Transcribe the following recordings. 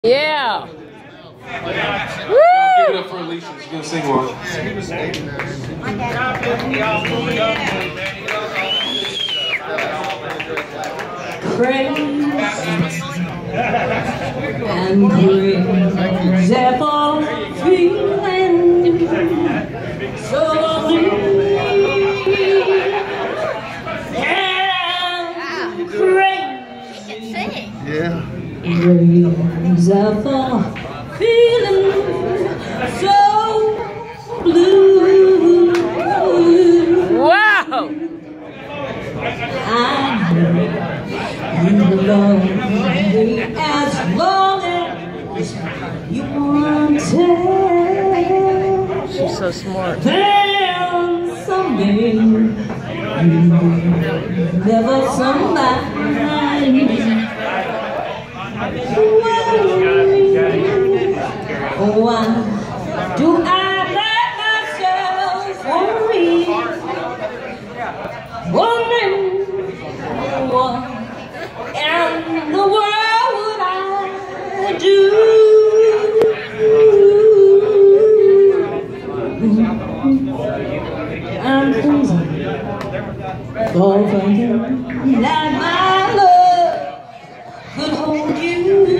Yeah. Woo! Give it up for Alecia. She's gonna sing one. Praise and praise ever feeling so deep. And praise, Yeah. praise ever feeling so blue. Wow! You love me as long as you want to. She's so smart. Then someday you never somebody. Why do I let myself worry? Wondering what in the world would I do? I'm crazy for thinking that my love could hold you,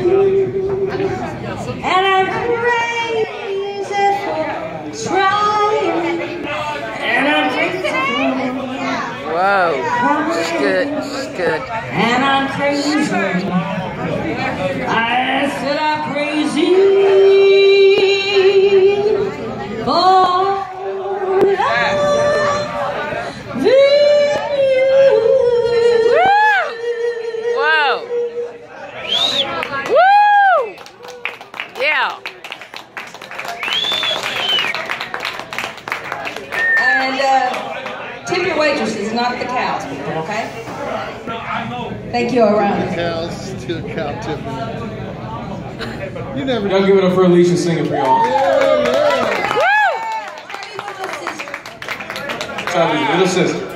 and I'm crazy for trying, and I'm crazy. Whoa. She's good. She's good. And I'm crazy. I said I'm crazy for loving you. Whoa. Woo! Yeah. And tip your waitresses, not the cows, people, okay? Thank you, around. Cows, still cow tipping. You never Y'all give it up for Alecia singing for y'all. Yeah. Charlie, little sister.